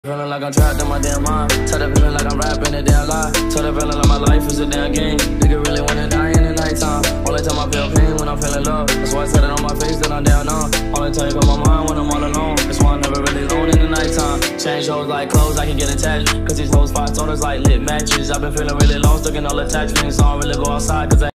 Feeling like I'm trapped in my damn mind. Tired of feeling like I'm rapping a damn lie. Tired of feeling like my life is a damn game. Nigga really wanna die in the nighttime. Only time I feel pain when I'm feeling love. That's why I said it on my face that I'm down on. Only time you got my mind when I'm all alone. That's why I'm never really alone in the nighttime. Change hoes like clothes, I can get attached. Cause these hoes 5 toners like lit matches. I've been feeling really lost, looking all attached. Feeling so I don't really go outside cause I